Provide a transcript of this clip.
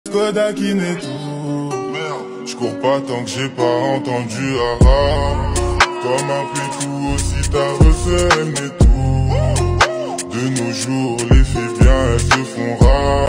Kodakin et tout. Merde, j'cours pas tant que j'ai pas entendu arabe. Comme un pétou aussi t'as reçu et tout.